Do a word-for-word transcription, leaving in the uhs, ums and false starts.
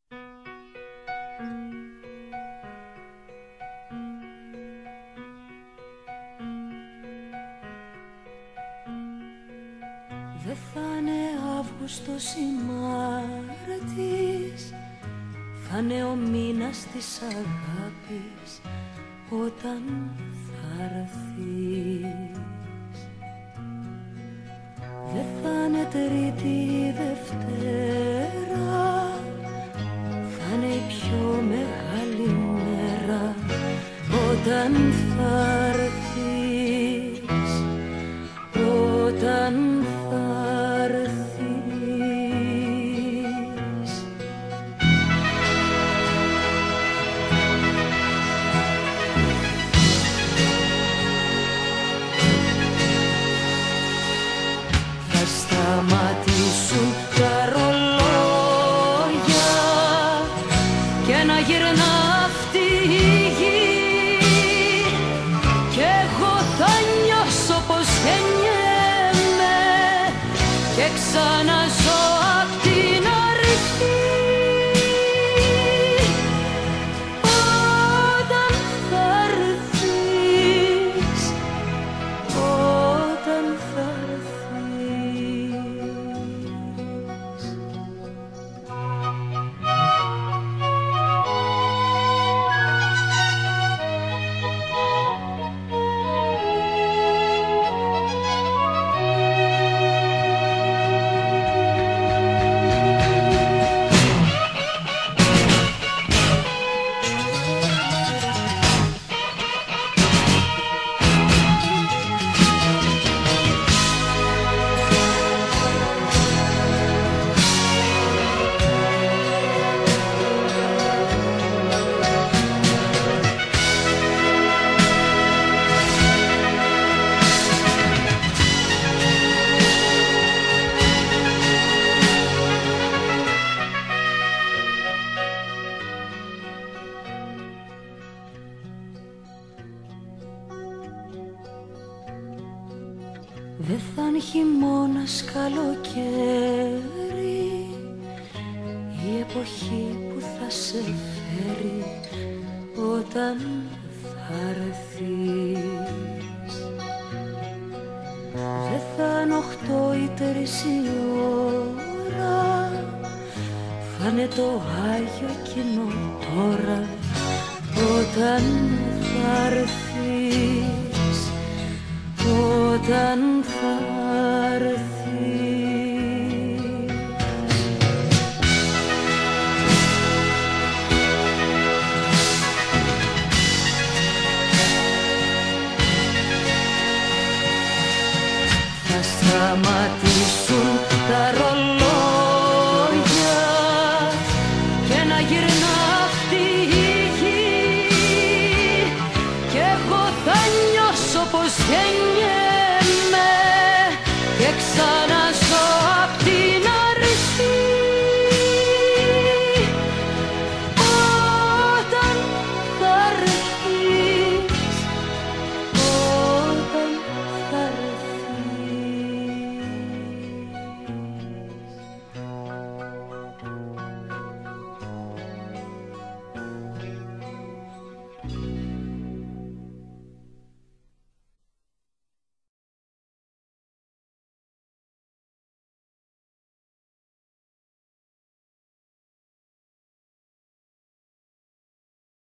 Δε θα είναι Αύγουστος ή Μάρτης, θα είναι ο μήνας της αγάπης όταν θα έρθεις. Δε θα είναι Τρίτη ή Δευτέρα, θα είναι η πιο μεγάλη μέρα όταν θα έρθεις, όταν θα έρθεις. Θα σταματήσουν τα ρολόγια και να γυρνά αυτή η γη, και εγώ θα νιώσω πως γεννιέμαι και ξαναζώ απ' την αρχή. Όταν θα έρθεις, όταν θα έρθεις. Δε θα είναι χειμώνας, καλοκαίρι, η εποχή που θα σε φέρει όταν θα έρθεις. Δε θα είναι οχτώ ή τρεις η ώρα, θα είναι το Άγιο εκείνο τώρα όταν θα έρθεις, όταν θα